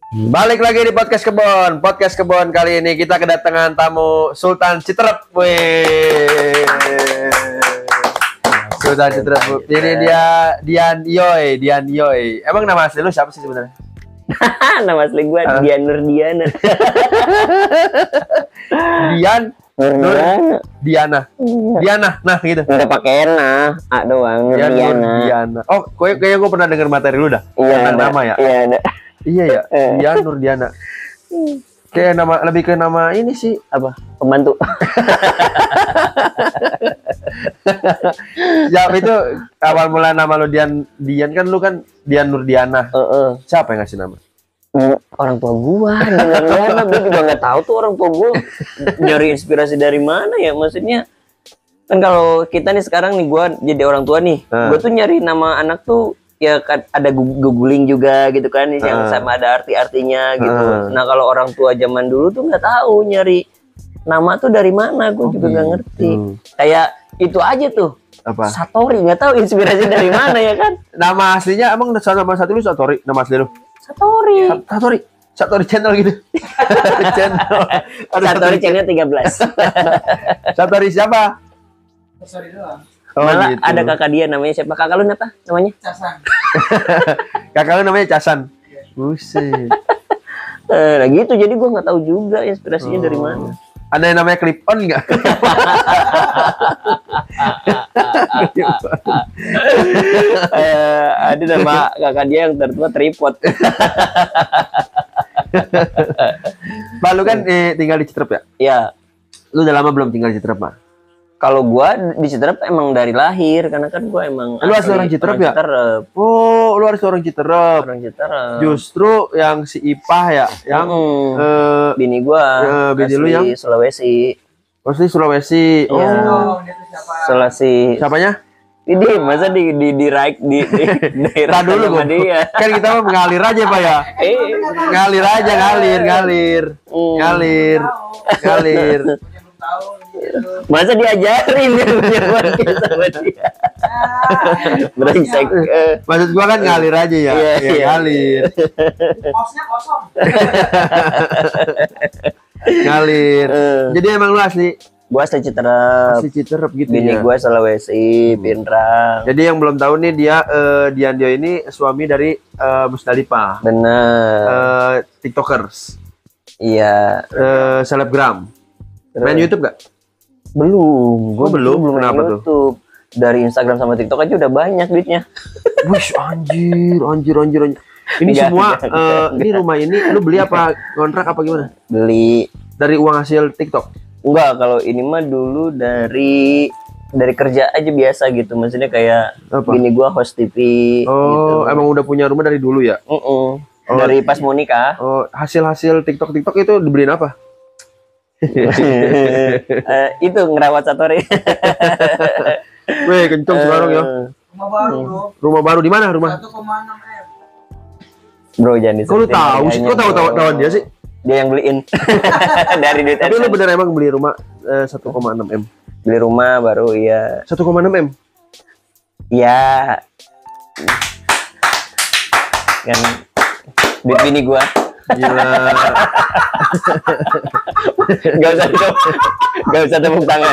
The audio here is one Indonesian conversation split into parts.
Balik lagi di podcast kebon. Podcast kebon kali ini kita kedatangan tamu Sultan Citerep. Wih. Sultan Citerep. Ini dia Dian Yoy. Emang nama asli lu siapa sih sebenarnya? Nama asli gue Dian Nurdiana. Diana. Nah gitu. Udah pakai nah, A doang Nurdiana. Oh, kayaknya gue pernah dengar materi lu dah. Iya, nama ya. Iya, ada. Iya ya, Dian Nurdiana. Kayak nama lebih ke nama ini sih Apa? Pembantu. Ya itu awal mula nama lu Dian kan lu kan Dian Nurdiana. Siapa yang ngasih nama? Orang tua gua, Nurdiana. Gua juga nggak tahu tuh orang tua gua nyari inspirasi dari mana ya. Maksudnya kan kalau kita nih sekarang nih gua jadi orang tua nih, gua tuh nyari nama anak tuh ya kan ada googling juga gitu kan yang sama ada artinya gitu. Nah kalau orang tua zaman dulu tuh nggak tahu nyari nama tuh dari mana, gue juga nggak ngerti. Kayak itu aja tuh. Apa? Satori, nggak tahu inspirasi dari mana ya kan? Nama aslinya emang nama satu lu Satori, nama asli lu? Satori channel gitu. Satori channel 13. Satori siapa? Satori doang. Oh, Malah gitu. ada kakak dia namanya siapa? Kakak lu apa namanya? Casan. Kakak lu namanya Casan. Buset. Nah gitu, jadi gue nggak tahu juga inspirasinya dari mana. Ada yang namanya clip on nggak? Ada nama kakak dia yang tertua tripod. Pak lu kan tinggal di Citerep ya? Ya. Lu udah lama belum tinggal di Citerep, Pak? Kalau gua di Citerep emang dari lahir, karena kan gua emang lu asli orang Citerep ya? Citerep. Oh, lu harus orang Citerep. Orang Citerep. Justru yang si Ipah ya, yang bini gua bini lu yang Sulawesi. pasti Sulawesi. Ya. Oh, Dia tuh siapa? siapanya? Sulawesi. Ini masa di daerah Nah dulu sama dia. Kan kita mah mengalir aja Pak ya. Ngalir aja, ngalir. Belum tahu gitu. Masa diajarin dia punya podcast sama dia. Brengsek. Maksud gua kan ngalir aja ya. Iya. Ngalir. Posnya kosong. Ngalir. Jadi emang lu asli Gua asli Citerep. Citerep gitu Bini ya. gua Sulawesi, Pinrang. Jadi yang belum tahu nih dia Dian Dio ini suami dari Musdalifah. Bener. TikTokers. Iya. Selebgram. Terus? Main YouTube gak? Belum. Gua belum? main Kenapa tuh? YouTube. Dari Instagram sama TikTok aja udah banyak duitnya. Wih, anjir. Ini Enggak, semua enggak. ini rumah ini lu beli apa kontrak apa gimana? Beli. Dari uang hasil TikTok. Enggak, kalau ini mah dulu dari kerja aja biasa gitu. Maksudnya kayak Apa? bini gua host TV Oh, gitu. emang udah punya rumah dari dulu ya? Dari pas mau nikah. Oh, hasil TikTok itu dibeliin apa? Itu ngerawat Satori. Weh, kenceng sekarang ya. Rumah baru bro. Rumah baru di mana rumah? 1,6 M. Bro, jangan Kok lu tahu sih? Kok tahu dia sih? Dia yang beliin. Dari duit Tapi lu AdSense. bener emang beli rumah 1,6 M. Beli rumah baru, iya. 1,6 M. Iya. Kan duit bini gua. Gila. Gak usah tepuk tangan.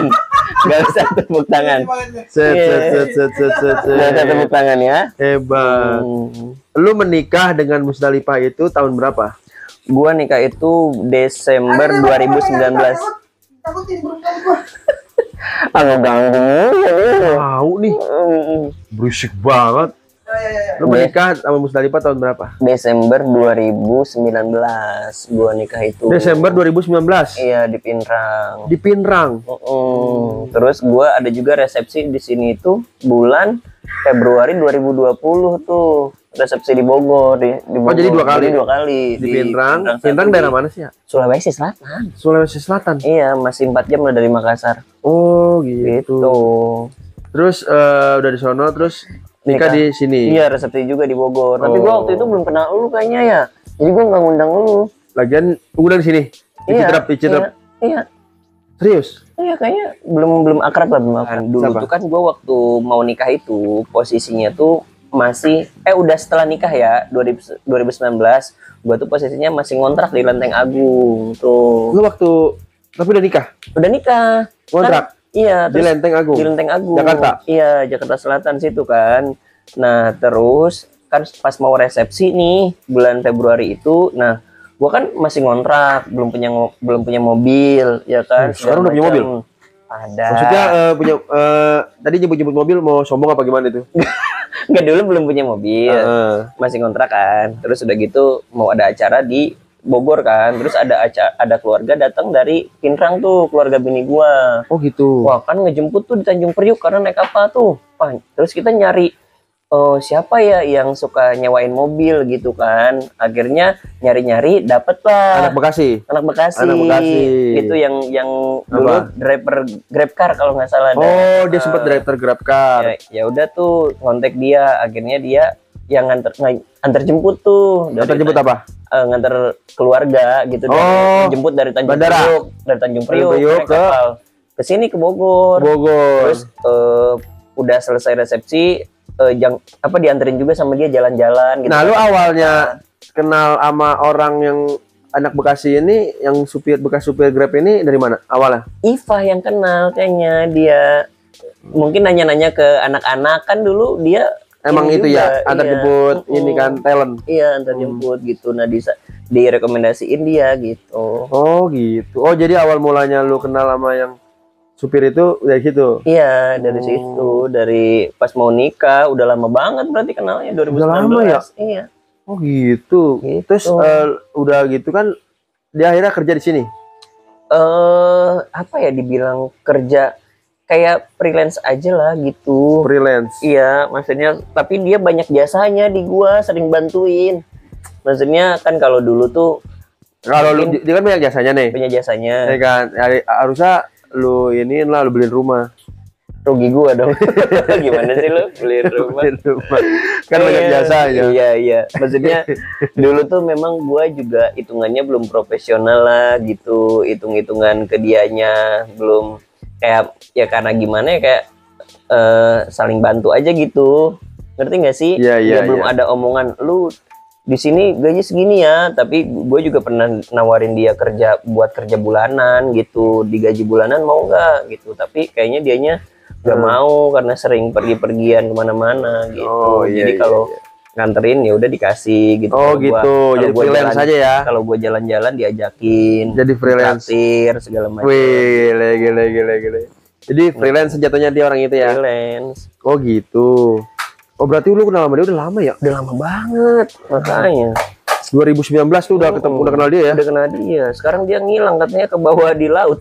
Set. Gak usah tepuk tangan ya. Hebat. Lu menikah dengan Musdalifah itu tahun berapa? Gua nikah itu Desember 2019. Takutin belum tahu gua. Agak ganggu. Tahu nih. Berisik banget. Ya. Lu menikah sama Musdalifah tahun berapa? Desember 2019 gua nikah itu. Desember 2019. Iya, di Pinrang. Di Pinrang. Terus gua ada juga resepsi di sini tuh bulan Februari 2020 tuh. Resepsi di Bogor, di Bogor. Oh, jadi dua kali. Di Pinrang. satu, Pinrang daerah mana sih ya? Sulawesi Selatan. Sulawesi Selatan. Iya, masih 4 jam lah dari Makassar. Oh, gitu. Gitu. Terus udah di sono terus nikah di sini. Iya, resepsi juga di Bogor. Tapi gua waktu itu belum kenal lu kayaknya ya. Jadi gua nggak ngundang lu. Lagian udah di sini. Di Citerep. Iya. Serius? Iya, kayaknya belum akrab lah, belum akrab. Dulu Siapa? tuh kan gua waktu mau nikah itu posisinya tuh masih udah setelah nikah ya 2019 Gua tuh posisinya masih ngontrak di Lenteng Agung tuh. Lu waktu tapi udah nikah? Udah nikah. Kontrak? Kan, iya, Di Lenteng Agung? di Lenteng Agung. Jakarta? Iya, Jakarta Selatan situ kan. Nah, terus kan pas mau resepsi nih bulan Februari itu, nah gua kan masih ngontrak, belum punya mobil, ya kan. Sekarang udah punya Segala mobil? macam. Ada. Maksudnya punya tadi nyebut mobil mau sombong apa gimana itu? Nggak, dulu belum punya mobil, masih ngontrak kan. Terus udah gitu mau ada acara di Bogor kan. Terus ada keluarga datang dari Pinrang tuh, keluarga bini gua. Oh gitu. Wah, kan ngejemput tuh di Tanjung Priuk karena naik apa tuh. Wah, terus kita nyari siapa ya yang suka nyewain mobil gitu kan. Akhirnya nyari-nyari dapet lah. Anak Bekasi. Anak Bekasi. Anak Bekasi. Itu yang dulu driver GrabCar kalau nggak salah. Oh, dia sempat driver GrabCar. Ya udah tuh kontak dia. Akhirnya dia yang antar jemput tuh. Antar jemput apa? Nganter keluarga gitu. Oh, jemput dari Tanjung bandara. Priuk. Dari Tanjung Priuk Priuk naik kapal. Ke sini ke Bogor. Terus udah selesai resepsi. Dianterin juga sama dia jalan-jalan gitu. Nah, lu awalnya kenal sama orang yang anak Bekasi ini, yang bekas supir Grab ini dari mana awalnya? Iva yang kenal kayaknya dia. Mungkin nanya-nanya ke anak-anak kan dulu dia. Emang itu juga, ya, antar jemput ini kan talent. Iya, antar jemput gitu. Nah, direkomendasiin dia gitu. Oh gitu. Oh jadi awal mulanya lu kenal sama yang supir itu dari situ? Iya, dari situ. Dari pas mau nikah, udah lama banget berarti kenalnya 2019. Udah lama ya? Iya. Oh gitu. Terus udah gitu kan dia akhirnya kerja di sini? Apa ya dibilang kerja kayak freelance aja lah gitu. Freelance? Iya, maksudnya tapi dia banyak jasanya di gua, sering bantuin. Maksudnya kan kalau dulu tuh kalau lu dia kan banyak jasanya nih. punya jasanya. Ya kan, harusnya lu ini lah lu beliin rumah. Rugi gua dong. Gimana sih lu beliin rumah? Kan banyak jasa aja. Iya. Maksudnya dulu tuh memang gua juga hitungannya belum profesional lah gitu. Hitung-hitungan ke dianya belum kayak ya karena gimana ya kayak saling bantu aja gitu. Ngerti nggak sih? Iya. Belum ada omongan lu di sini gaji segini ya, tapi gue juga pernah nawarin dia buat kerja bulanan gitu, digaji bulanan mau nggak gitu, tapi kayaknya dianya nggak mau karena sering pergi-pergian kemana-mana gitu. Jadi kalau nganterin ya udah dikasih gitu. Oh gitu, jadi freelance aja ya. Kalau gue jalan-jalan diajakin, jadi freelance, segala macam. Wih, gile. Jadi freelance jatuhnya dia orang itu ya. Freelance. Oh gitu. Oh berarti lu kenal sama dia udah lama ya? Udah lama banget makanya. 2019 tuh udah ketemu, udah kenal dia ya? Udah kenal dia. Sekarang dia ngilang katanya ke bawah di laut.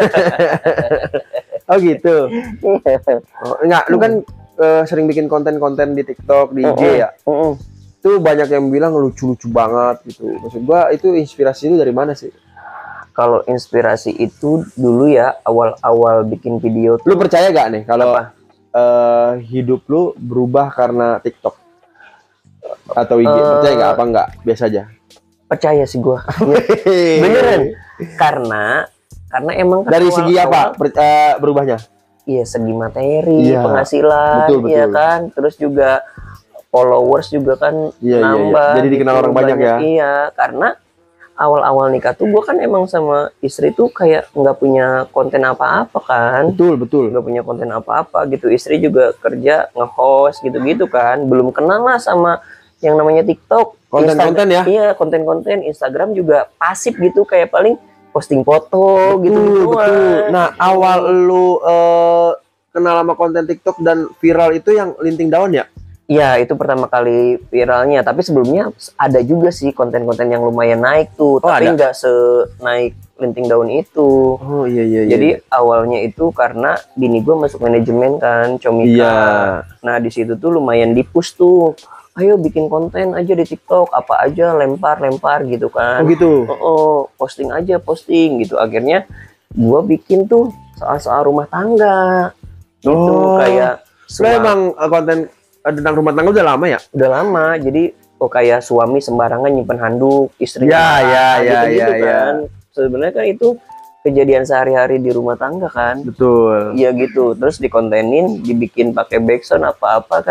Oh gitu. Enggak, lu kan sering bikin konten-konten di TikTok, di IG ya? Tuh banyak yang bilang lucu-lucu banget gitu. Maksud gua itu inspirasi lu dari mana sih? Kalau inspirasi itu dulu ya awal-awal bikin video tuh. Lu percaya gak nih kalau hidup lu berubah karena TikTok atau IG? Percaya gak apa enggak? Biasa aja. Percaya sih gua. Beneran. Karena emang dari segi apa berubahnya? Iya, segi materi, penghasilan, betul. Iya kan. Terus juga followers juga kan nambah. Jadi dikenal orang banyak ya. Iya, karena awal-awal nikah tuh gue kan emang sama istri tuh kayak nggak punya konten apa-apa kan. Betul. Nggak punya konten apa-apa gitu. Istri juga kerja nge-host gitu-gitu kan. Belum kenal lah sama yang namanya TikTok. Konten-konten ya? Iya, konten-konten. Instagram juga pasif gitu, kayak paling posting foto gitu. Betul. Nah, awal lu kenal sama konten TikTok dan viral itu yang linting daun ya? Iya, itu pertama kali viralnya. Tapi sebelumnya ada juga sih konten-konten yang lumayan naik tuh. Tapi nggak senaik linting daun itu. Oh iya. Jadi awalnya itu karena bini gue masuk manajemen kan, Comika. Iya. Nah di situ tuh lumayan di-push tuh. Ayo bikin konten aja di TikTok, apa aja lempar gitu kan. Oh gitu. Posting gitu. Akhirnya gue bikin tuh soal-soal rumah tangga. Gitu kayak. Lo emang konten tentang rumah tangga udah lama ya? Udah lama, jadi kayak suami sembarangan nyimpen handuk, istri gitu kan. Sebenarnya kan itu kejadian sehari-hari di rumah tangga kan. Betul. Iya gitu, terus dikontenin, dibikin pakai backsound apa-apa kan,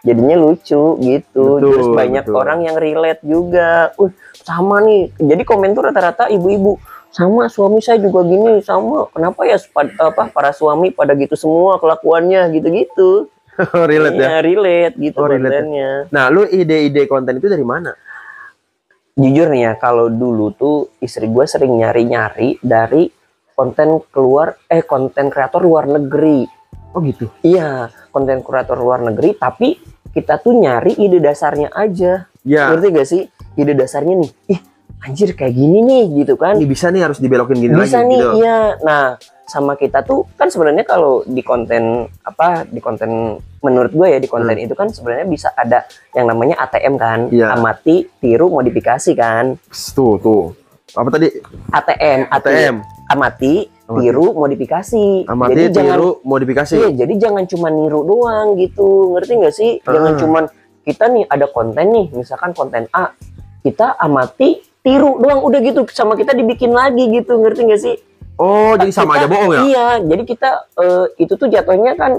jadinya lucu gitu. Betul, Terus banyak betul. orang yang relate juga. Sama nih. Jadi komen tuh rata-rata ibu-ibu. Sama suami saya juga gini, sama. Kenapa ya para suami pada gitu semua kelakuannya gitu-gitu. Relate ya. Iya, relate gitu Oh, relate. kontennya. Nah, lu ide-ide konten itu dari mana? Jujur nih ya, kalau dulu tuh istri gue sering nyari-nyari dari konten kreator luar negeri. Oh gitu. Iya, konten kreator luar negeri, tapi kita tuh nyari ide dasarnya aja. Ya. Ngerti gak sih? Ide dasarnya nih, anjir kayak gini nih gitu kan. Ini bisa nih, harus dibelokin gini Bisa lagi nih, gitu. iya. Nah, sama kita tuh kan sebenarnya kalau di konten menurut gue ya di konten itu kan sebenarnya bisa ada yang namanya ATM kan, Iya. amati, tiru, modifikasi kan. Tuh. Apa tadi? ATM, amati, tiru, modifikasi. Amati, Jadi jangan, tiru, modifikasi. iya, jadi jangan cuma niru doang gitu, ngerti nggak sih? Jangan cuman kita nih ada konten nih, misalkan konten A, kita amati, tiru doang, udah gitu sama kita dibikin lagi gitu, ngerti nggak sih? Oh, jadi sama aja bohong ya? Iya, jadi kita itu tuh jatuhnya kan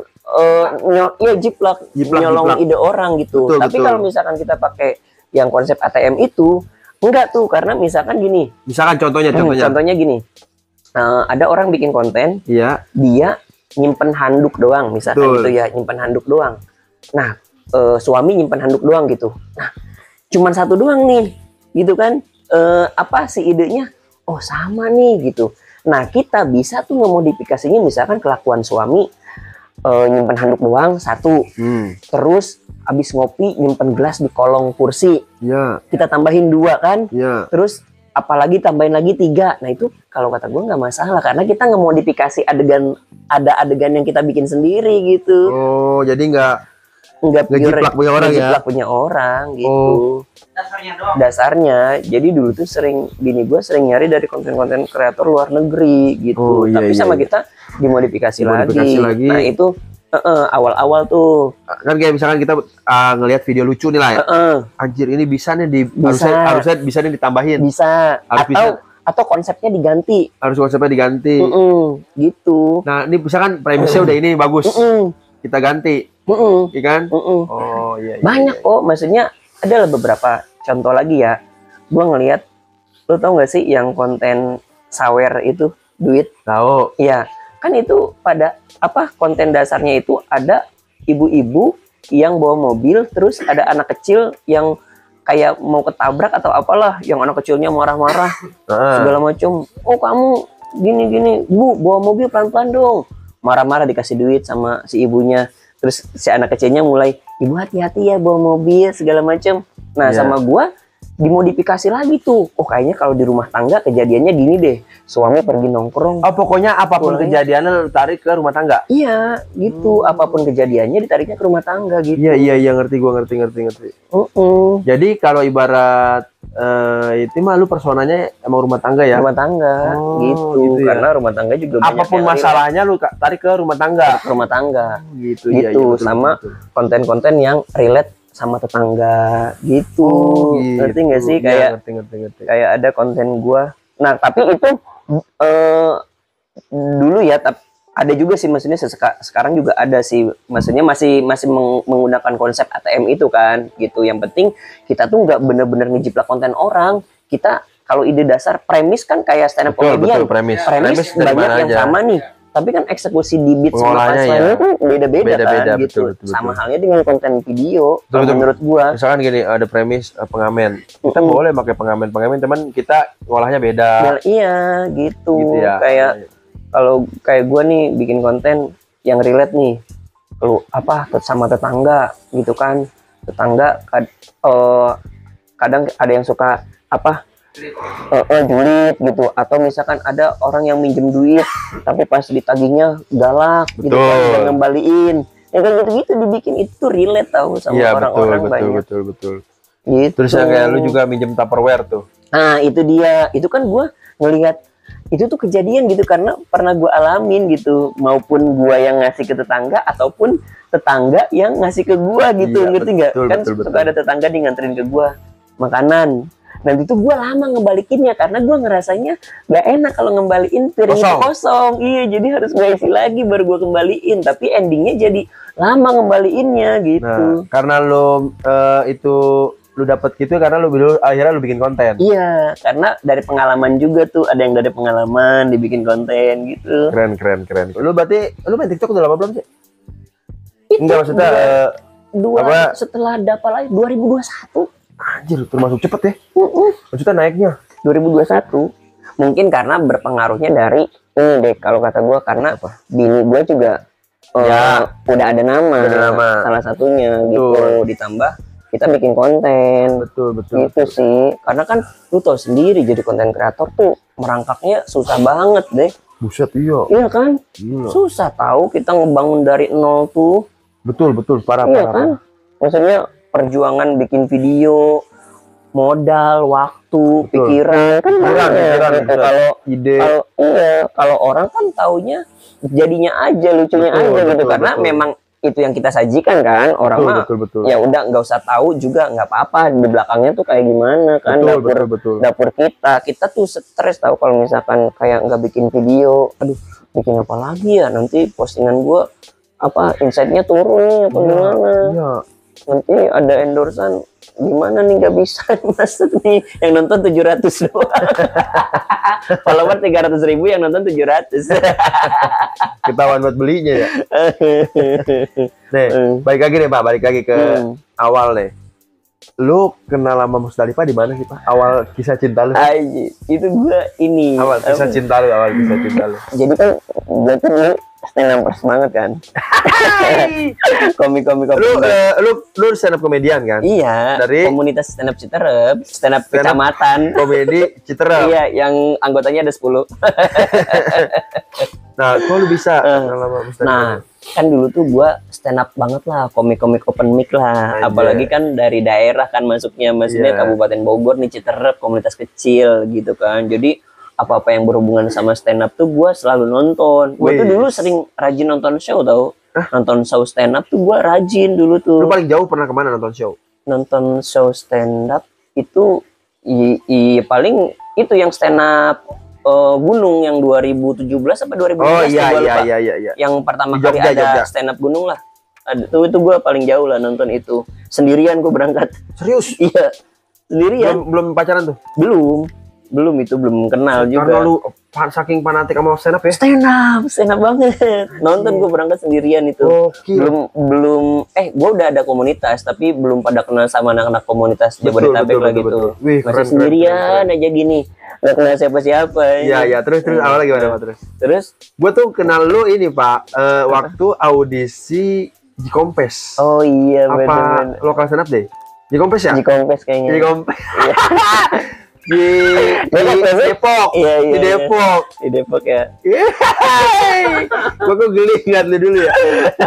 jiplak, nyolong ide orang gitu. Betul, Tapi betul. kalau misalkan kita pakai yang konsep ATM itu, enggak tuh, karena misalkan gini. Misalkan contohnya. Contohnya gini, ada orang bikin konten, Iya. dia nyimpen handuk doang, misalkan Betul. gitu ya, nyimpen handuk doang. Nah, suami nyimpen handuk doang gitu. Nah, cuman satu doang nih, gitu kan? Apa sih idenya? Oh sama nih gitu. Nah kita bisa tuh ngemodifikasinya, misalkan kelakuan suami nyimpen handuk doang satu, terus abis ngopi nyimpen gelas di kolong kursi, Iya. kita tambahin 2 kan, Iya. terus apalagi tambahin lagi 3. Nah itu kalau kata gue nggak masalah karena kita ngemodifikasi adegan yang kita bikin sendiri gitu. Oh, jadi nggak Nggak ngejiplak punya orang ya? ngejiplak punya orang gitu. Oh. Dasarnya doang. Dasarnya, jadi dulu tuh bini gue sering nyari dari konten-konten kreator luar negeri gitu. Oh, iya, Tapi iya, sama iya. kita dimodifikasi Dimodifikasi lagi. Nah itu awal-awal tuh. Kan kayak misalkan kita ngelihat video lucu nih lah ya. Anjir, ini bisa nih Bisa. harusnya bisa nih ditambahin. Bisa. Harus Atau konsepnya diganti. Harus konsepnya diganti. Gitu. Nah, ini misalkan premisnya udah ini bagus. Kita ganti. Iya kan? Oh, iya. Banyak kok, maksudnya ada beberapa contoh lagi ya. Gua ngelihat, lo tau gak sih yang konten sawer itu duit? Tahu. Iya, kan itu pada konten dasarnya itu ada ibu-ibu yang bawa mobil, terus ada anak kecil yang kayak mau ketabrak atau apalah, yang anak kecilnya marah-marah segala macam. Oh kamu gini-gini, Bu bawa mobil pelan-pelan dong. Marah-marah dikasih duit sama si ibunya. Terus si anak kecilnya mulai, ibu hati-hati ya bawa mobil segala macam. Nah sama gua dimodifikasi lagi tuh. Oh kayaknya kalau di rumah tangga kejadiannya gini deh. Suami pergi nongkrong. Oh, pokoknya apapun kejadiannya lu tarik ke rumah tangga. Iya, gitu. Apapun kejadiannya ditariknya ke rumah tangga gitu. Iya, ngerti, gua ngerti. Jadi kalau ibarat itu mah lu personanya emang rumah tangga ya? Rumah tangga gitu ya. Karena rumah tangga juga banyak apapun yang masalahnya lu tarik ke rumah tangga. ke rumah tangga. Gitu, Gitu, iya, betul, sama betul. konten-konten yang relate sama tetangga gitu. Gitu. Ngerti nggak sih? Iya, Kayak ngerti. kayak ada konten gua. Nah, tapi itu dulu ya, ada juga sih, maksudnya sekarang juga ada sih, maksudnya masih menggunakan konsep ATM itu kan gitu. Yang penting kita tuh nggak bener-bener ngejiplak konten orang. Kita kalau ide dasar premis kan kayak stand up comedian, premis premis dari banyak mana yang aja. sama nih, tapi kan eksekusi di beat sama Pengolahannya punchline ya. itu beda-beda kan Beda-beda, gitu. betul. Sama halnya dengan konten video. Betul, Kalau betul. menurut gua Misalkan gini, ada premis pengamen. Kita boleh pakai pengamen, teman kita ngolahnya beda. iya gitu. Gitu ya. Kayak kalau kayak gua nih bikin konten yang relate nih, sama tetangga gitu kan. Tetangga kadang ada yang suka julid gitu, atau misalkan ada orang yang minjem duit tapi pas ditagihnya galak gitu kan, dan ngembaliin ya kan, gitu dibikin itu relate tahu sama Iya, orang-orang banyak betul. gitu. Terus yang kayak lu juga minjem Tupperware tuh. Nah itu dia, itu kan gua ngelihat itu tuh kejadian gitu karena pernah gua alamin gitu, maupun gua yang ngasih ke tetangga ataupun tetangga yang ngasih ke gua gitu. Iya, ngerti nggak? betul, Kan betul. suka ada tetangga nih nganterin ke gua makanan. nanti tuh gue lama ngebalikinnya karena gue ngerasanya gak enak kalau ngembaliin piring itu kosong. Iya, jadi harus gue isi lagi baru gue kembaliin. Tapi endingnya jadi lama ngembaliinnya gitu. Nah, karena lo itu lu dapat gitu karena lu akhirnya lu bikin konten. Iya, karena dari pengalaman juga tuh, ada yang dari pengalaman dibikin konten gitu. Keren. Lu berarti lu main TikTok udah lama belum sih? Itu Enggak, maksudnya setelah dapat lagi 2021. Anjir, termasuk cepet ya. Maksudnya naiknya 2021. Mungkin karena berpengaruhnya dari ini deh kalau kata gue, karena bini gue juga udah ada nama. Salah satunya gitu. Ditambah kita bikin konten. Betul. Gitu sih. Karena kan lu tau sendiri jadi konten kreator tuh merangkaknya susah banget deh. Buset, iya. Iya kan? Gila. Susah tahu kita ngebangun dari nol tuh. Betul, parah. Kan? Maksudnya perjuangan bikin video, modal, waktu, pikiran kan kalau ide. Kalau orang kan taunya jadinya aja, lucunya aja gitu. Karena memang itu yang kita sajikan kan, orang mah ya udah nggak usah tahu juga nggak apa-apa di belakangnya tuh kayak gimana kan. Dapur kita tuh stres tahu kalau misalkan kayak nggak bikin video, aduh bikin apa lagi ya, nanti postingan gua insight-nya turun nih apa gimana. Nanti ada endorsan gimana nih, nggak bisa masuk nih, yang nonton 700 doang. Follower 300.000, yang nonton 700. Ketahuan buat belinya ya. Nih, balik lagi ke awal nih. Lu kenal sama Musdalifah di mana sih, Pak? Awal kisah cinta lu? Itu gua ini. Awal kisah cinta lu. Jadi kan gua tuh dulu stand up banget kan. Komik. Lu stand up komedian kan? Iya. Dari komunitas stand up Citerep, stand up kecamatan. Komedi Citerep. Iya, yang anggotanya ada 10. Nah, kok lu bisa kenal sama Musdalifah? Nah, kan dulu tuh gua stand up banget lah, komik open mic lah. Apalagi kan dari daerah kan maksudnya Kabupaten Bogor nih, Citerep, komunitas kecil gitu kan. Jadi apa-apa yang berhubungan sama stand up tuh gue selalu nonton. Gue tuh dulu sering rajin nonton show tau. Nonton show stand up tuh gue rajin dulu tuh. Lu paling jauh pernah kemana nonton show? Nonton show stand up itu paling itu yang stand up gunung yang 2017 apa 2018. Oh iya. Yang pertama kali ada stand up gunung lah. Itu gue paling jauh lah nonton itu. Sendirian gue berangkat. Serius? Iya. Sendirian. Belum pacaran tuh? Belum kenal juga. Karena lu saking fanatik sama stand up ya? Stand up banget. Nonton gue berangkat sendirian itu. Belum gue udah ada komunitas tapi belum pada kenal sama anak-anak komunitas Jabodetabek lah gitu. Masih sendirian aja gini. Gak kenal siapa-siapa. Iya, terus awalnya gimana, Pak? Terus gue tuh kenal lu ini, Pak, waktu audisi Jikompes. Oh iya, benar. Lokal stand up deh. Jikompes ya? Jikompes kayaknya. Jikompes. Di Depok. Iya. Di Depok ya. Gua kok geli ngeliat lu dulu ya.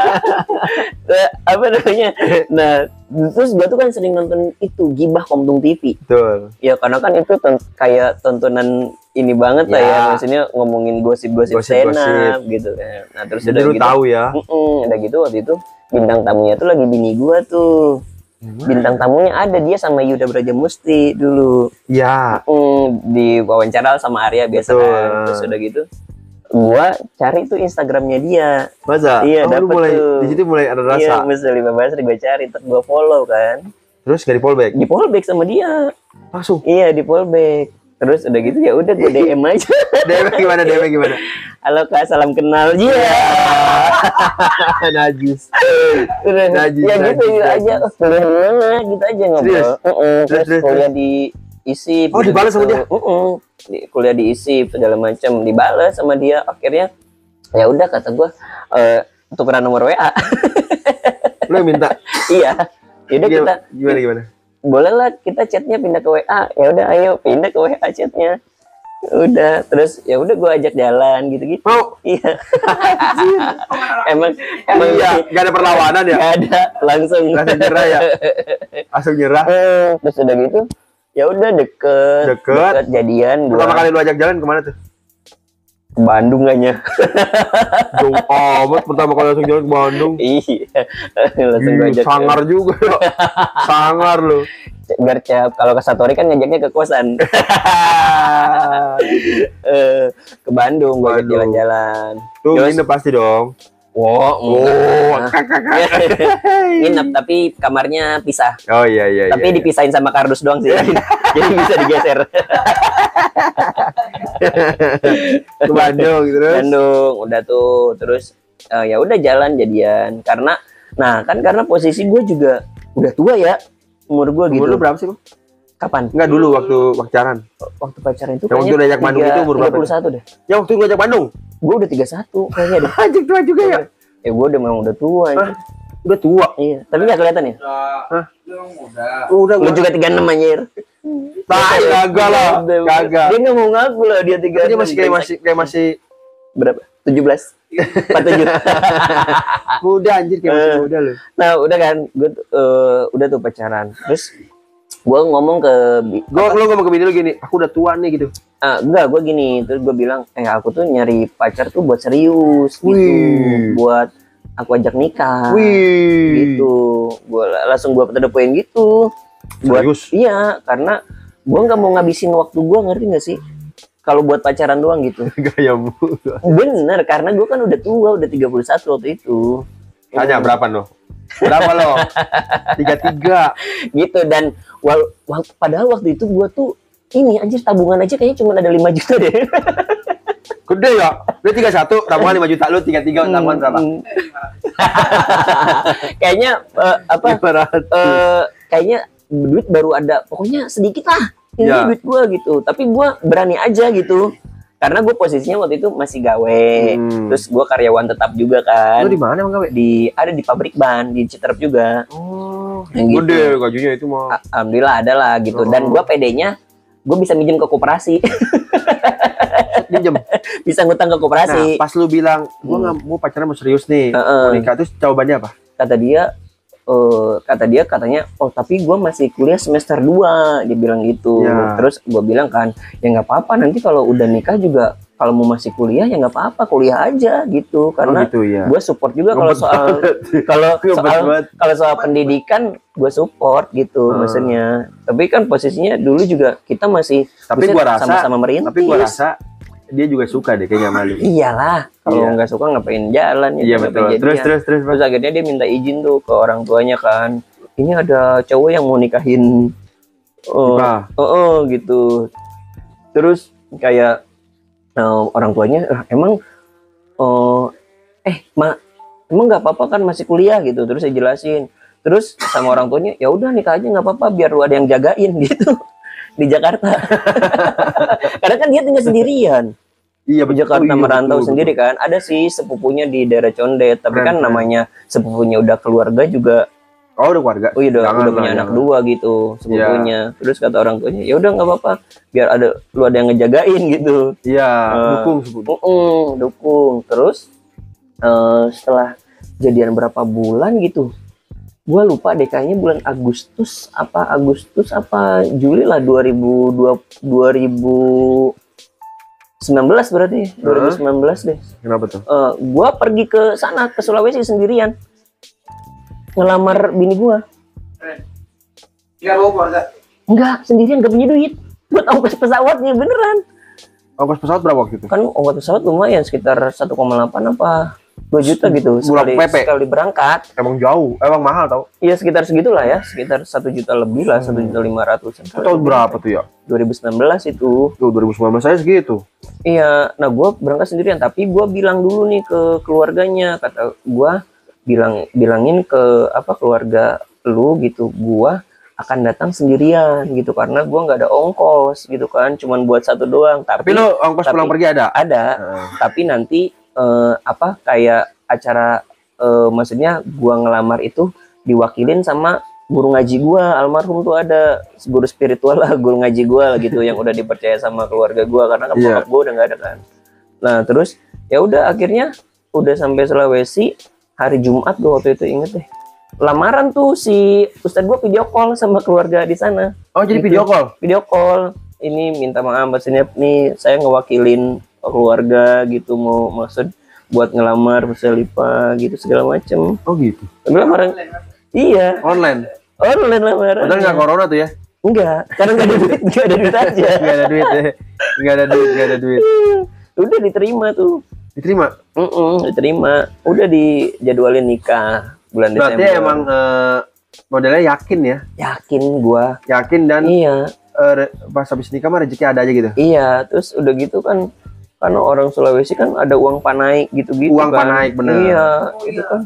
Apa namanya? Nah, terus gua tuh kan sering nonton itu Gibah Komtung TV. Betul. Ya karena kan itu kayak tontonan ini banget lah ya, maksudnya ngomongin gosip-gosip stand up gitu kan. Nah, terus udah gitu tahu ya. Udah gitu waktu itu bintang tamunya tuh lagi bini gua tuh. Bintang tamunya ada dia sama Yuda Brajamusti dulu. Iya. Di wawancara sama Arya biasa kan. Terus udah gitu gua cari tuh Instagramnya dia. Masa? Iya, dapet tuh. Di situ mulai ada rasa. Iya, misal 15 gua cari, terus gua follow kan. Terus gak di fallback? Di fallback sama dia. Langsung? Iya, di fallback. Terus udah gitu ya udah gua DM aja. DM gimana? Halo Kak, salam kenal. Iya. Najis. Ya gitu aja. Kuliah gitu aja ngobrol. Terus kuliah di ISIP. Oh, dibalas sama dia? Kuliah di ISIP segala macam, dibalas sama dia. Akhirnya ya udah kata gua tukeran nomor WA. Lu yang minta? Iya. Yaudah kita gimana? Boleh lah kita chatnya pindah ke WA. Ya udah ayo pindah ke WA chatnya. Udah, terus ya udah gue ajak jalan gitu-gitu. Oh iya. emang iya, gak ada perlawanan ya? Gak ada, langsung nyerah ya. Langsung nyerah. Terus udah gitu, ya udah deket jadian. Pertama kali lu ajak jalan kemana tuh? Ke Bandung kayaknya. Jauh amat pertama kali langsung jalan ke Bandung. Iya. Langsung gue ajak. Sangar juga. Sangar lu. biar tiap kalau ke Satori kan ngajaknya ke kosan. Ke Bandung gue Waduh. jalan-jalan. Tuh Terus- nginep pasti dong. Enggak. Nginep tapi kamarnya pisah. Oh iya. Tapi dipisahin sama kardus doang sih. Jadi bisa digeser. ke Bandung terus. Bandung udah tuh terus ya udah jalan jadian karena posisi gue juga udah tua ya umur gue gitu. Umur lu berapa sih, Bang? Kapan? Enggak dulu waktu pacaran. Waktu pacaran itu Yang waktu kayaknya diajak Bandung itu umur berapa? 31 deh. Ya waktu gua ajak Bandung. Gue udah 31 kayaknya deh. Anjing tua juga ya. Ya gue udah memang udah tua. Hah? Udah tua. Iya, tapi nggak kelihatan ya. Hah? Lu muda. Udah Lu juga 36 anjir. Tai kagak lah. Kagak. Dia nggak mau ngaku lah dia 36. Dia masih kayak masih berapa? 17. 47. muda anjir kayak masih muda lu. Nah, udah kan, gue udah tuh pacaran. Terus gue ngomong ke Lu ngomong ke bini lu gini, aku udah tua nih gitu. enggak, gue gini, terus gue bilang, aku tuh nyari pacar tuh buat serius gitu, Wih. buat aku ajak nikah. Wih. Gitu. Langsung gue poin gitu. Buat Serius? iya, karena gue nggak mau ngabisin waktu gue, ngerti nggak sih? Kalau buat pacaran doang gitu. Gayamu. Bener, karena gue kan udah tua, udah 31 waktu itu. Tanya berapa lo? Berapa lo? 33. Gitu, dan padahal waktu itu gue tuh ini anjir tabungan aja kayaknya cuma ada 5 juta deh. Gede ya? Lu 31, tabungan 5 juta, lu 33, tabungan berapa? Kayaknya Ibarat. kayaknya duit baru ada, pokoknya sedikit lah ini Ya. duit gue gitu, tapi gue berani aja gitu karena gue posisinya waktu itu masih gawe, terus gue karyawan tetap juga kan. Lu di mana emang gawe? Ada di pabrik ban di Citerep juga. Oh, Yang gede gitu. gajinya itu mah. Alhamdulillah ada lah gitu, dan gue pedenya gue bisa minjem ke koperasi. Pinjem. Bisa ngutang ke Nah, koperasi. pas lu bilang, gua nggak mau pacaran mau serius nih, mau nikah, terus jawabannya apa? Kata dia katanya, oh tapi gue masih kuliah semester 2, dia bilang gitu. Ya. Terus gue bilang kan, ya nggak apa-apa, nanti kalau udah nikah juga kalau mau masih kuliah ya nggak apa-apa, kuliah aja gitu, karena gitu ya. gue support juga kalau soal kalau soal pendidikan gue support gitu maksudnya. Tapi kan posisinya dulu juga kita masih Tapi gua rasa, sama-sama merintis. tapi gua rasa dia juga suka deh kayaknya sama lu. Iyalah, kalau Iya. nggak suka ngapain jalan ya, Iya ngapain betul. jadian. Terus. Terus akhirnya dia minta izin tuh ke orang tuanya kan. Ini ada cowok yang mau nikahin. Apa? Gitu. Terus kayak orang tuanya emang emang nggak apa-apa kan masih kuliah gitu. Terus saya jelasin. Terus sama orang tuanya, ya udah nikah aja nggak apa-apa biar lu ada yang jagain gitu di Jakarta. Karena kan dia tinggal sendirian. Iya Di betul. Jakarta Iya, merantau betul, sendiri kan. Ada sih sepupunya di daerah Condet, tapi kan Keren. namanya sepupunya udah keluarga juga. betul. Oh udah keluarga. Oh iya udah Jangan punya lah, anak jangan. 2 gitu sepupunya. Terus kata orang tuanya, ya udah nggak apa-apa, biar lu ada yang ngejagain gitu. Iya, Eh, dukung sepupu. Dukung. Terus setelah jadian berapa bulan gitu, gua lupa deh, kayaknya bulan Agustus apa Juli lah 2019 berarti 2019 deh. Kenapa tuh? Gua pergi ke sana ke Sulawesi sendirian ngelamar bini gua. Enggak bawa keluarga. Enggak, sendirian, gak punya duit buat ongkos pesawatnya, beneran. Ongkos pesawat berapa waktu itu? Kan ongkos pesawat lumayan, sekitar 1,8 apa 2 juta gitu Bulan PP. sekali berangkat. Emang jauh, emang mahal tau. Iya sekitar segitulah ya, sekitar 1 juta lebih lah, 1.500.000. Itu tahun berapa tuh ya? 2019 itu. Tuh 2019 saya segitu. Iya, nah gue berangkat sendirian, tapi gue bilang dulu nih ke keluarganya, kata gue bilangin ke keluarga lu gitu, gue akan datang sendirian gitu karena gue nggak ada ongkos gitu kan, cuman buat satu doang. Tapi lo ongkos pulang pergi ada? Ada, tapi nanti kayak acara maksudnya gue ngelamar itu diwakilin sama guru ngaji gue almarhum tuh, ada guru spiritual lah, guru ngaji gue lah gitu yang udah dipercaya sama keluarga gue karena kan bokap gue udah nggak ada kan. Nah terus ya udah akhirnya udah sampai Sulawesi hari Jumat gue waktu itu inget deh, lamaran tuh si ustadz gue video call sama keluarga di sana. Oh jadi Gitu. Video call ini minta maaf maksudnya nih saya ngewakilin keluarga gitu, mau maksud buat ngelamar Musdalifah gitu segala macem. Oh gitu. Tapi lamaran iya Online. online lamaran. Padahal nggak corona tuh ya? Enggak, karena nggak ada duit, nggak ada duit aja. Nggak ada duit ya. Nggak ada duit. Udah diterima tuh. Diterima. Diterima. Udah dijadwalin nikah bulan Berarti Desember. emang modelnya yakin ya? Yakin gua. Yakin dan Iya. pas habis nikah mah rezeki ada aja gitu. Iya, terus udah gitu kan karena orang Sulawesi kan ada uang panai gitu-gitu Uang kan. panai, bener. Iya, itu kan.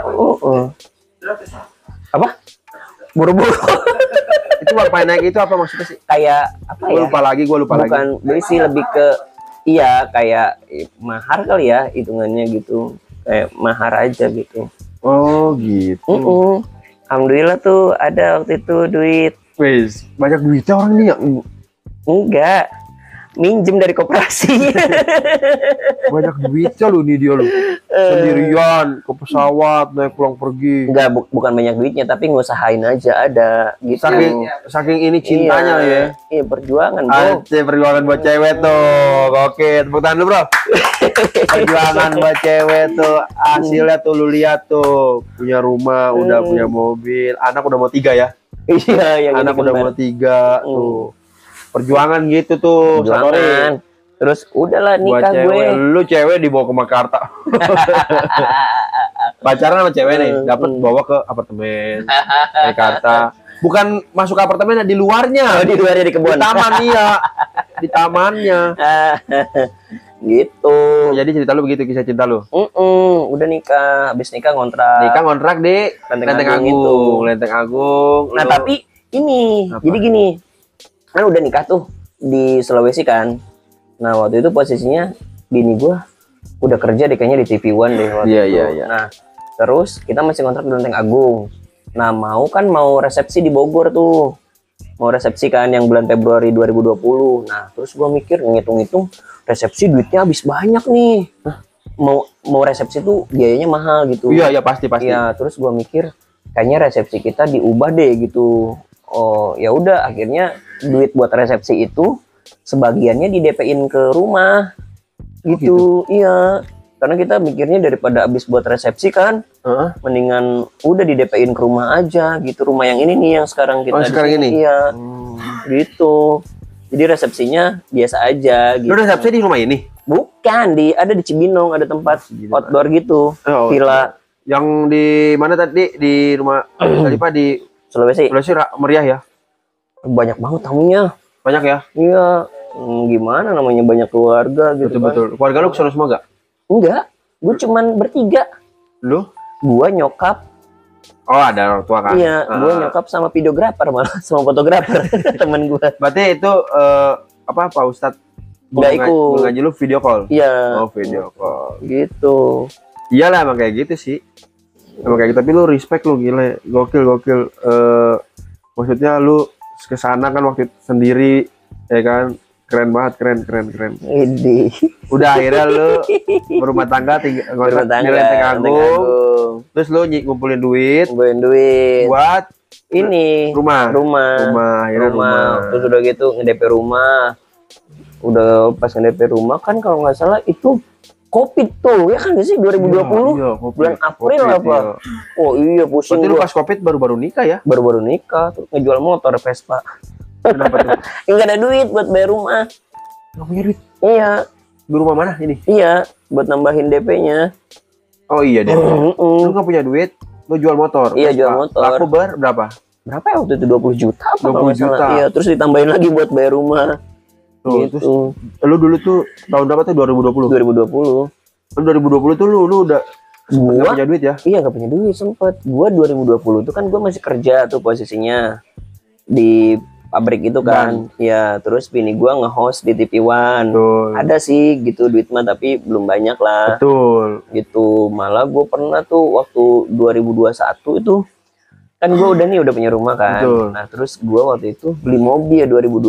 Apa? Buru-buru. Itu uang panai itu apa maksudnya sih? Kayak apa Gue ya? lupa lagi. Bukan beli sih, lebih ke iya kayak mahar kali ya hitungannya gitu. Kayak mahar aja gitu. Oh gitu. Alhamdulillah tuh ada waktu itu duit. Wes, banyak duitnya orang nih ya. Enggak. Minjem dari koperasi. Banyak duitnya lu nih dia lu. Sendirian ke pesawat naik pulang pergi. Enggak, bukan banyak duitnya tapi ngusahain aja ada gitu. Saking ini cintanya iya, ya. Iya, perjuangan, Bro. Anjir, perjuangan buat cewek tuh. Oke, tepuk tangan dulu, Bro. Perjuangan buat cewek tuh. Hasilnya tuh lu lihat tuh. Punya rumah, udah punya mobil. Anak udah mau 3 ya. Iya, yang Anak ini udah kembar. mau 3 tuh. Perjuangan gitu tuh. Perjuangan. Terus udahlah Buat nikah gue. cewek, lu cewek dibawa ke Jakarta. Pacaran sama cewek nih, dapat bawa ke apartemen Jakarta. Bukan masuk ke apartemen, di luarnya. Oh, di luarnya di kebun. Di taman iya. Di tamannya. Gitu. Jadi cerita lu begitu, kisah cinta lu. Udah nikah, habis nikah ngontrak. Nikah ngontrak di Lenteng Agung itu. Lenteng Agung. Nah, Lu- tapi ini, Apa? jadi gini. Kan udah nikah tuh di Sulawesi kan. Nah, waktu itu posisinya bini gua udah kerja deh kayaknya di TV One deh waktu Iya, itu. iya, iya. Nah, terus kita masih kontrak di Lenteng Agung. Nah, mau resepsi di Bogor tuh. Mau resepsi kan yang bulan Februari 2020. Nah, terus gua mikir ngitung-ngitung resepsi duitnya habis banyak nih. Mau resepsi tuh biayanya mahal gitu. Iya, iya pasti. Iya, terus gua mikir kayaknya resepsi kita diubah deh gitu. Oh, ya udah akhirnya duit buat resepsi itu sebagiannya di DP-in ke rumah. Gitu. Iya. Karena kita mikirnya daripada habis buat resepsi kan, Heeh. mendingan udah di DP-in ke rumah aja gitu. Rumah yang ini nih yang sekarang kita Oh, di sekarang sini. ini? Iya. Gitu. Jadi resepsinya biasa aja gitu. Lu resepsi di rumah ini? Bukan, ada di Cibinong, ada tempat Cibinong. outdoor gitu. Oh, Villa Yang di mana tadi? Di rumah tadi Pak di Sulawesi. Sulawesi meriah ya? Banyak banget tamunya. Banyak ya? Iya, gimana namanya banyak keluarga gitu kan. Betul. Keluarga lu kesana semua gak? Enggak, gue cuman bertiga. Lu? Gua nyokap, Oh, ada orang tua kan? iya, Ah. gua nyokap sama videografer malah sama fotografer temen gua. Berarti itu apa Pak Ustadz? Nggak ikut. Ngaji lu video call? Iya, Oh, video call. gitu. Iyalah emang kayak gitu sih. Emang kayak gitu, tapi lu respect lu gile. Gokil. Maksudnya lu kesana kan waktu itu sendiri, ya kan? Keren banget, keren. Ini Udah akhirnya lu berumah tangga tinggal rumah di tangga, Lenteng Lenteng Agung. Agung. Terus lu ngumpulin duit Ngumpulin duit. buat Ini rumah. Akhirnya rumah. Terus udah gitu nge-DP rumah. Udah pas nge-DP rumah kan kalau nggak salah itu Covid tuh, ya kan nggak sih 2020? Iya, Covid. Bulan April Covid, apa? iya. Oh iya, pusing Berarti lu gua. pas Covid baru-baru nikah ya? Baru-baru nikah tuh ngejual motor Vespa. Kenapa tuh? Enggak ada duit buat bayar rumah. Nggak punya duit. Iya, Di rumah mana ini? iya, buat nambahin DP-nya. Oh iya deh. Lu nggak punya duit, lu jual motor. Iya, Vespa. jual motor. Laku berapa? Berapa ya waktu itu 20 juta apa 20 kalau nggak salah? juta. Iya, terus ditambahin lagi buat bayar rumah. Tuh, terus Gitu. lu dulu tuh tahun berapa tuh 2020? 2020. Lu 2020 tuh lu udah nggak Gua punya duit ya? iya nggak punya duit sempet. Gua 2020 tuh kan gua masih kerja tuh posisinya di pabrik itu kan. Ya, terus bini gua nge-host di TV One. Betul. Ada sih gitu duit mah tapi belum banyak lah. Betul. Gitu, malah gue pernah tuh waktu 2021 itu kan gue udah punya rumah kan. Betul. Nah terus gue waktu itu beli mobil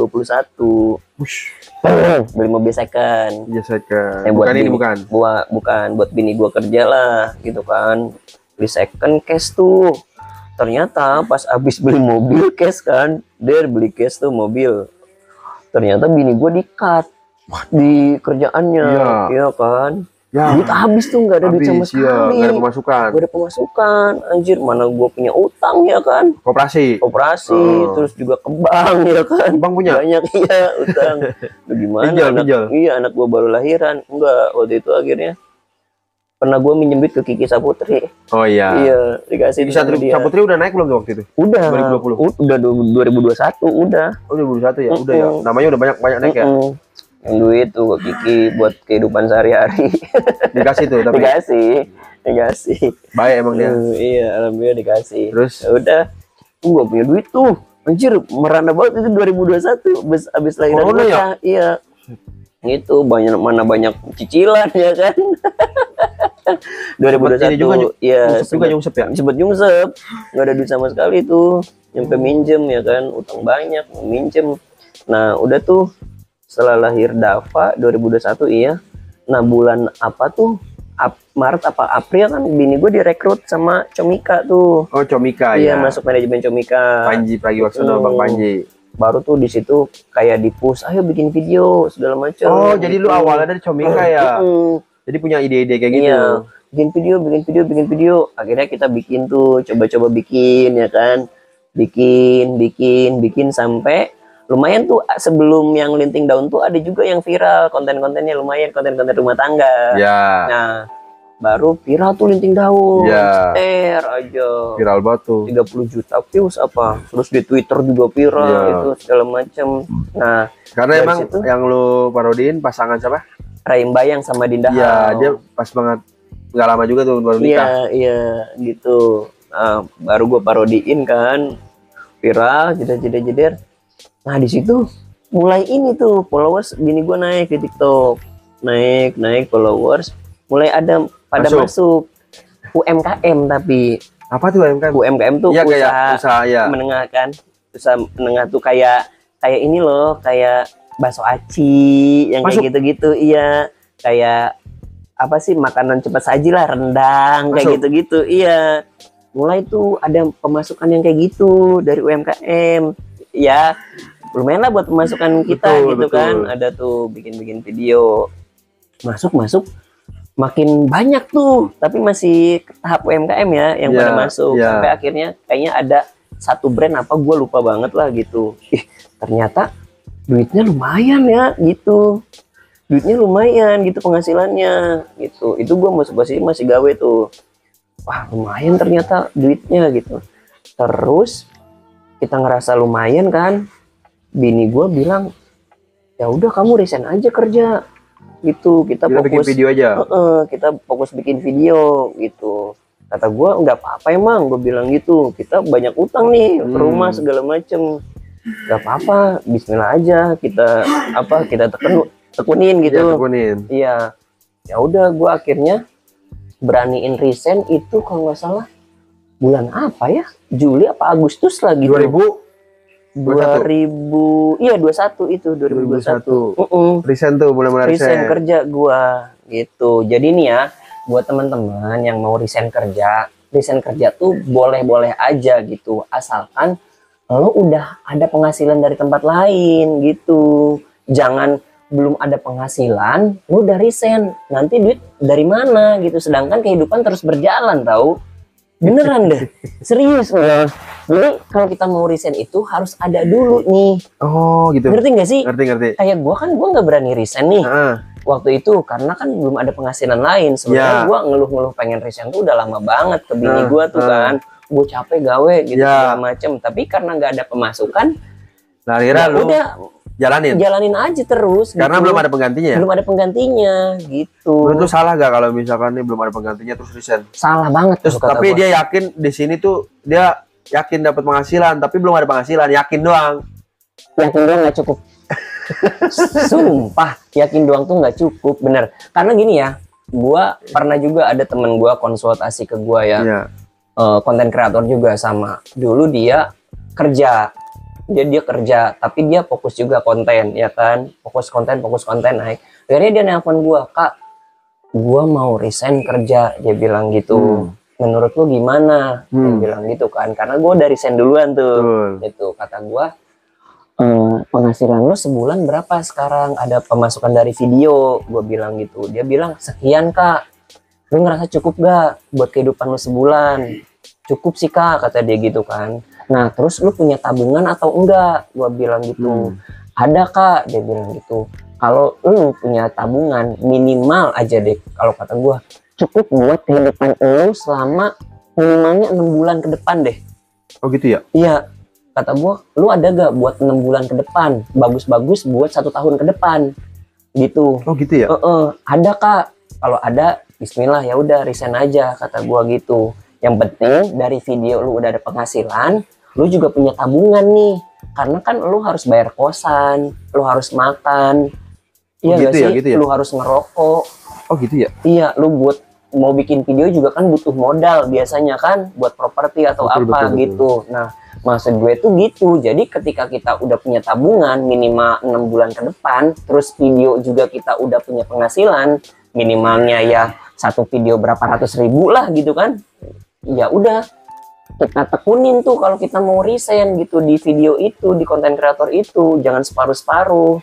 2021. Wush. Beli mobil second. Iya kan. Yang buat Bukan ini bini. bukan. Bukan buat bini gue kerja lah gitu kan. Beli second cash tuh. Ternyata pas abis beli mobil cash kan, dia beli cash tuh mobil. Ternyata bini gue di-cut di kerjaannya, Iya. iya kan. Ya. Duit habis tuh, nggak ada duit sama Habis, iya, sekali. nggak ada pemasukan. Gak ada pemasukan, anjir, mana gue punya utang ya kan, Koperasi. terus juga ke bank ya kan, Bang punya? banyak iya utang. Lu gimana? Pinjol. Iya, anak gue baru lahiran, enggak, waktu itu akhirnya pernah gue minjem duit ke Kiki Saputri. Oh iya. Iya, dikasih Bisa sama dia. Saputri udah naik belum tuh waktu itu? Udah. 2020. Udah 2021 udah. Oh 2021 ya, udah ya. Namanya udah banyak naik ya. Yang duit tuh ke Kiki buat kehidupan sehari-hari. Dikasih tuh tapi. Dikasih. Baik emang dia. Iya, alhamdulillah dikasih. Terus? Ya udah, gua punya duit tuh. Anjir, merana banget itu 2021 habis lahiran Corona gua. ya? Iya. Itu banyak cicilan ya kan. 2021 juga, ya nyungsep ya? Sempet nyungsep. Nggak ada duit sama sekali tuh. Nyampe minjem ya kan, utang banyak, minjem. Nah, udah tuh setelah lahir Dava 2021 iya. Nah, bulan apa tuh? Maret apa April kan bini gue direkrut sama Comika tuh. Oh, Comika iya, ya. Masuk manajemen Comika. Panji Pragiwaksono, Bang Panji. Baru tuh di situ kayak di-push, ayo bikin video segala macam. Oh, jadi lu awalnya dari Comika ya. Jadi punya ide-ide kayak gitu. Iya. Bikin video. Akhirnya kita bikin tuh, coba-coba bikin ya kan. Bikin sampai lumayan tuh. Sebelum yang Linting Daun tuh ada juga yang viral, konten-kontennya lumayan, konten-konten rumah tangga. Ya. Nah, baru viral tuh Linting Daun. Ya. Aja. Viral batu. 30 juta views apa. Terus di Twitter juga viral itu segala macam. Nah, karena emang situ, yang lu parodiin pasangan siapa? Rahim Bayang sama Dinda Hao. Iya, dia pas banget. Nggak lama juga tuh baru nikah. Iya, gitu. Nah, baru gua parodiin kan. Viral, jeder. Nah, di situ mulai ini tuh followers bini gua naik di TikTok. Naik followers. Mulai ada pada masuk UMKM tapi apa tuh UMKM? UMKM tuh ya, usaha ya. Menengah kan. Usaha menengah tuh kayak ini loh, kayak bakso aci yang masuk. Kayak gitu-gitu. Iya, kayak apa sih, makanan cepat saji lah, rendang masuk. Kayak gitu-gitu. Iya. Mulai tuh ada pemasukan yang kayak gitu dari UMKM. Ya, lumayan lah buat pemasukan kita betul. Kan. Ada tuh bikin video. Masuk makin banyak tuh, tapi masih tahap UMKM ya yang pada masuk. Sampai akhirnya kayaknya ada satu brand apa gue lupa banget lah gitu. Ternyata duitnya lumayan ya gitu. Duitnya lumayan gitu penghasilannya gitu. Itu gue masih gawe tuh. Wah, lumayan ternyata duitnya gitu. Terus kita ngerasa lumayan kan. Bini gue bilang, "Ya udah kamu resign aja kerja." Gitu, kita fokus bikin video aja. Kita fokus bikin video gitu. Kata gue, nggak apa-apa emang, gue bilang gitu. Kita banyak utang nih, rumah segala macem. Nggak apa-apa, Bismillah aja. Kita tekunin gitu. Iya. Ya udah, gue akhirnya beraniin resign itu kalau nggak salah bulan apa ya? Juli apa Agustus lah gitu. 2021 itu 2021. Resign tuh mulai resign kerja gua gitu. Jadi nih ya, buat teman-teman yang mau resign kerja tuh boleh-boleh aja gitu, asalkan lo udah ada penghasilan dari tempat lain gitu. Jangan belum ada penghasilan, lo udah resign, nanti duit dari mana gitu. Sedangkan kehidupan terus berjalan tau. Beneran deh, serius loh. Jadi kalau kita mau resign itu harus ada dulu nih. Oh gitu. Ngerti gak sih? Ngerti. Kayak gue nggak berani resign nih. Waktu itu karena kan belum ada penghasilan lain. Sebenarnya gue ngeluh pengen resign tuh udah lama banget ke bini gue tuh kan. Gue capek gawe gitu segala macem. Tapi karena nggak ada pemasukan, nah akhirnya lu udah jalanin aja terus karena gitu. Belum ada penggantinya gitu. Menurut lu salah gak kalau misalkan nih belum ada penggantinya terus resign? Salah banget terus, tapi dia yakin di sini tuh dia yakin dapat penghasilan tapi belum ada penghasilan, yakin doang nggak cukup. Sumpah, yakin doang tuh nggak cukup, bener. Karena gini ya, gua pernah juga ada temen gua konsultasi ke gua ya. Konten kreator juga sama. Dulu dia kerja, dia kerja tapi dia fokus juga konten ya kan, fokus konten naik. Akhirnya dia nelpon gua, "Kak, gua mau resign kerja," dia bilang gitu. Menurut lu gimana? Dia bilang gitu kan, karena gua dari resign duluan tuh. Gitu kata gua, penghasilan lu sebulan berapa sekarang, ada pemasukan dari video, gue bilang gitu. Dia bilang sekian kak, lu ngerasa cukup gak buat kehidupan lu sebulan? Cukup sih kak, kata dia gitu kan. Nah terus lu punya tabungan atau enggak, gue bilang gitu. Ada kak, dia bilang gitu. Kalau lu punya tabungan minimal aja deh, kalau kata gue cukup buat kehidupan lu selama minimalnya 6 bulan ke depan deh. Oh gitu ya? Iya, kata gua, lu ada gak buat 6 bulan ke depan? Bagus-bagus buat 1 tahun ke depan, gitu. Oh gitu ya? Ada kak. Kalau ada, Bismillah ya udah resign aja, kata gua gitu. Yang penting dari video lu udah ada penghasilan, lu juga punya tabungan nih. Karena kan lu harus bayar kosan, lu harus makan, iya gitu gak ya, sih? gitu ya? Lu harus ngerokok. Oh gitu ya? Iya, lu buat mau bikin video juga kan butuh modal biasanya kan, buat properti atau apa gitu. Nah, maksud gue tuh gitu. Jadi ketika kita udah punya tabungan minimal 6 bulan ke depan, terus video juga kita udah punya penghasilan, minimalnya ya satu video berapa ratus ribu lah gitu kan. Ya udah, kita tekunin tuh kalau kita mau resign gitu di video itu, di konten kreator itu, jangan separuh-separuh.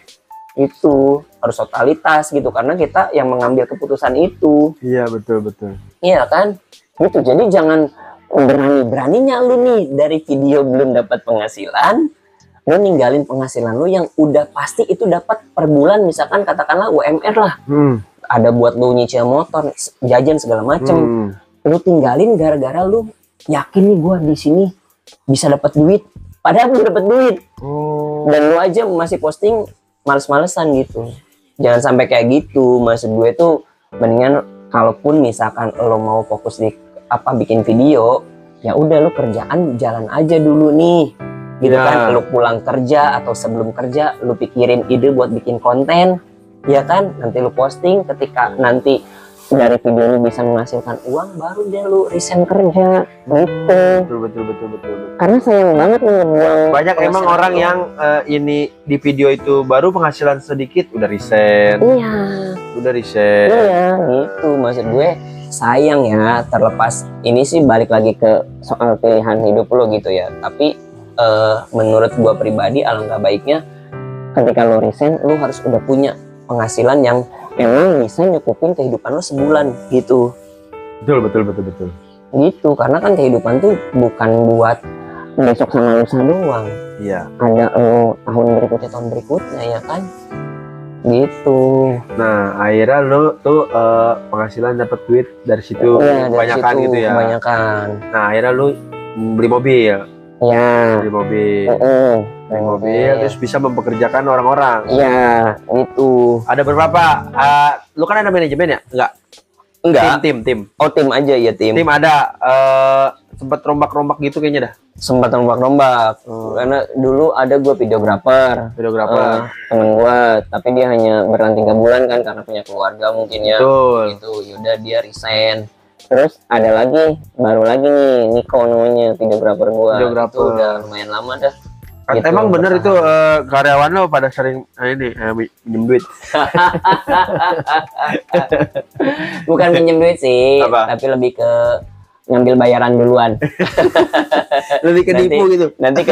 Itu harus totalitas gitu, karena kita yang mengambil keputusan itu. Iya betul. Iya kan, gitu. Jadi jangan berani-beraninya lu nih dari video belum dapat penghasilan, lu ninggalin penghasilan lu yang udah pasti itu dapat per bulan, misalkan katakanlah UMR lah, ada buat lu nyicil motor, jajan segala macem, lu tinggalin gara-gara lu yakin nih gua di sini bisa dapat duit, padahal belum dapat duit. Dan lu aja masih posting males-malesan gitu. Jangan sampai kayak gitu. Maksud gue tuh mendingan kalaupun misalkan lo mau fokus di apa bikin video, ya udah lo kerjaan jalan aja dulu nih. Gitu kan, lo pulang kerja atau sebelum kerja lo pikirin ide buat bikin konten, ya kan? Nanti lo posting, ketika nanti dari video ini bisa menghasilkan uang, baru deh lu resign kerja gitu. Betul. Karena sayang banget nih ngebuang. Banyak emang orang yang ini di video itu baru penghasilan sedikit udah resign. Iya. Udah resign. Iya, gitu. Maksud gue sayang ya, terlepas ini sih balik lagi ke soal pilihan hidup lo gitu ya. Tapi menurut gue pribadi alangkah baiknya ketika lo resign, lo harus udah punya penghasilan yang emang bisa nyukupin kehidupan lo sebulan gitu. Betul. Gitu, karena kan kehidupan tuh bukan buat besok sama lusa doang. Iya. Ada lo tahun berikutnya ya kan. Gitu. Nah, akhirnya lo tuh penghasilan dapat duit dari situ kebanyakan gitu ya. Kebanyakan. Nah, akhirnya lo beli mobil. Ya. Beli mobil. Beli mobil terus bisa mempekerjakan orang-orang. Iya, itu. Ada berapa? Lu kan ada manajemen ya? Enggak. Tim. Oh, tim aja ya, tim. Tim ada sempat rombak-rombak gitu kayaknya dah. Sempat rombak-rombak. Karena dulu ada gue videografer. Temen gue, tapi dia hanya bertahan 3 bulan kan karena punya keluarga mungkin ya. Betul. Gitu. Yaudah dia resign. Terus ada lagi, baru lagi nih, Niko namanya, videografer gue. Itu udah lumayan lama dah. Gitu, emang bener itu karyawan lo pada sering minjem duit. Bukan minjem duit sih, tapi lebih ke ngambil bayaran duluan. Lebih ke nipu gitu. Nanti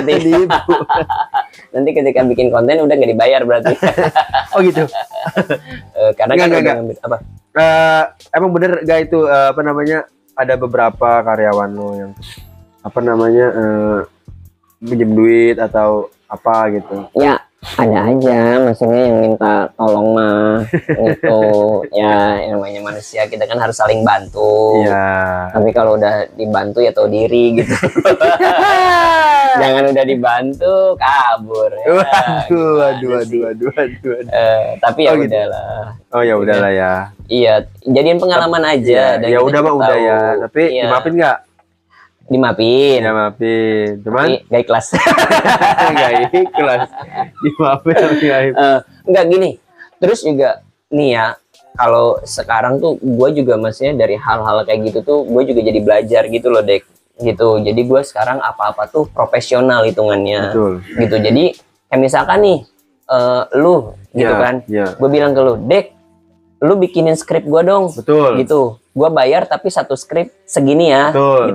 ketika bikin konten udah nggak dibayar berarti. Oh gitu. Karena kan udah ngambil apa? Emang bener gak itu apa namanya, ada beberapa karyawan lo yang apa namanya minjem duit atau apa gitu? Ya ada aja, maksudnya yang minta tolong mah gitu. Ya namanya manusia, kita kan harus saling bantu. Iya. Tapi kalau udah dibantu ya tahu diri gitu. Jangan udah dibantu kabur. Ya. Waduh. Tapi ya udahlah. Oh ya udahlah ya. Iya, jadiin pengalaman aja. Ya udah mah udah ya. Tapi dimaafin nggak? Dimaafin. Cuman gak ikhlas. Gak ikhlas. Dimaafin enggak gini. Terus juga nih ya, kalau sekarang tuh gue juga maksudnya dari hal-hal kayak gitu tuh gue juga jadi belajar gitu loh, Dek. Gitu. Jadi gue sekarang apa-apa tuh profesional hitungannya. Betul. Gitu. Jadi kayak misalkan nih lu gitu kan. Gue bilang ke lu, Dek, lu bikinin skrip gue dong. Betul. Gitu. Gue bayar tapi satu skrip segini ya. Betul. Gitu.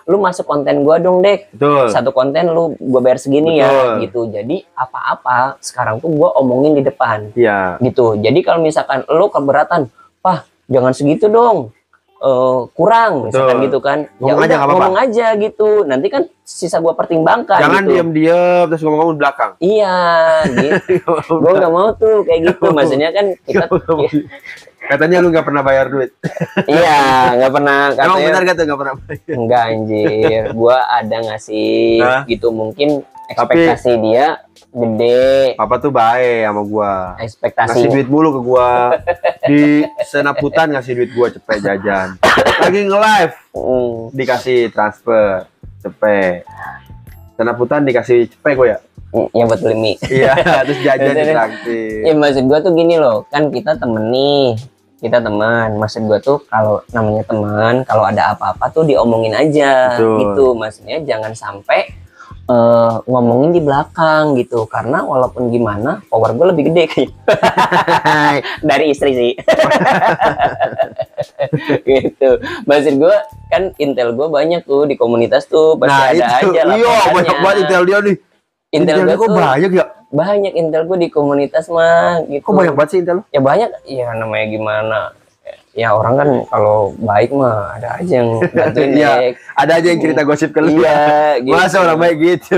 lu masuk konten gua dong, Dek. Betul. Satu konten lu gua bayar segini ya, Betul. gitu. Jadi apa-apa sekarang tuh gua omongin di depan. Iya. Gitu. Jadi kalau misalkan lu keberatan, "Pah, jangan segitu dong. Kurang," misalkan Betul. gitu kan. Ngomong aja, nggak apa-apa. ngomong aja gitu. Nanti kan sisa gua pertimbangkan. Jangan gitu. diam-diam terus ngomong-ngomong di belakang. Iya, gitu. Gua nggak mau tuh kayak gitu. Maksudnya kan kita Katanya lu nggak pernah bayar duit. iya, nggak pernah Emang katanya. benar gak tuh nggak pernah bayar? Enggak anjir, gua ada ngasih Hah? gitu, mungkin ekspektasi dia gede, Papa tuh baik sama gua. ekspektasi Ngasih duit mulu ke gua. Di senaputan ngasih duit gua cepet jajan. Lagi nge-live dikasih transfer cepet. Senaputan dikasih cepet gua ya. yang buat beli mie. Iya, terus jajan ditraktir. Ya maksud gua tuh gini loh, kan kita temen nih, kita teman. Maksud gua tuh kalau namanya teman, kalau ada apa-apa tuh diomongin aja. Betul. Gitu. Maksudnya jangan sampai ngomongin di belakang gitu, karena walaupun gimana power gue lebih gede kayak dari istri sih. Gitu. Maksud gue kan intel gue banyak tuh di komunitas tuh, pasti ada aja lah. Iya, banyak banget intel dia nih. Intel Intelnya gue kok tuh banyak ya? banyak intel gue di komunitas mah gitu. Kok banyak banget sih intel lu? Ya banyak, ya namanya gimana. Ya orang kan kalau baik mah ada aja yang bantuin. Iya, Dek. ada aja yang cerita gosip ke lu. Iya, gitu. Masa orang baik gitu?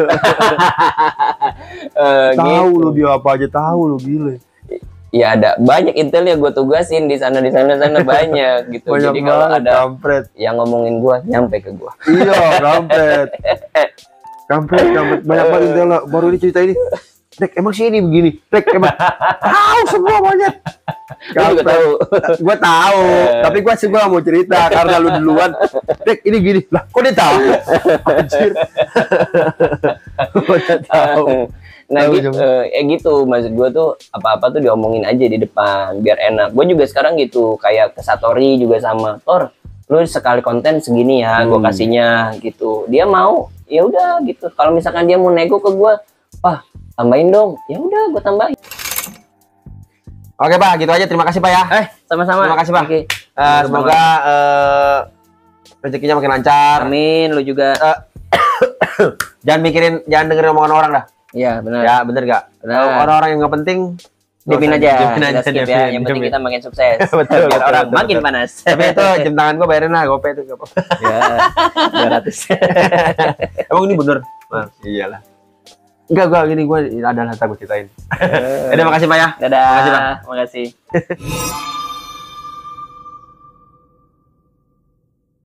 Tahu Gitu. lu dia apa aja tahu lu gile. Ya ada banyak intel yang gue tugasin di sana sana banyak gitu. Banyak Jadi kalau banget, ada kampret. yang ngomongin gue nyampe ke gue. Iya, kampret. Kampret banyak banget intel lah. Baru ini cerita ini. Dek, emang sih ini begini. Dek, emang tahu semua banyak. Lu juga tahu. Gue tahu, tapi gue sih gak mau cerita karena lu duluan. Dek, ini gini. Lah, kok dia tahu? Anjir. Gua udah tahu. Nah Tahu, gitu, gitu maksud gue tuh apa-apa tuh diomongin aja di depan biar enak. Gue juga sekarang gitu kayak ke Satori juga sama Tor, lu sekali konten segini ya, gue kasihnya gitu. Dia mau, ya udah gitu. Kalau misalkan dia mau nego ke gue, Pak tambahin dong, ya udah gue tambahin. Oke, Pak, gitu aja. Terima kasih, Pak ya. Sama-sama. Terima kasih, Pak. Oke. Semoga rezekinya makin lancar. Amin, lu juga. Jangan dengerin omongan orang dah. Iya benar. Ya, bener gak? Benar. Orang-orang yang nggak penting Diemin aja, Diemin aja, kita skip ya. diemin, Yang penting diemin. kita makin sukses. Betul, Biar betul, orang betul, makin betul. panas. Tapi itu jam tangan gue bayarin lah, GoPay itu gak apa-apa. Ya, 200. Emang ini bener? Nah, iyalah. Enggak, gini gue ada yang gue ceritain. Makasih Pak ya. Dadah. Makasih, Pak. Makasih.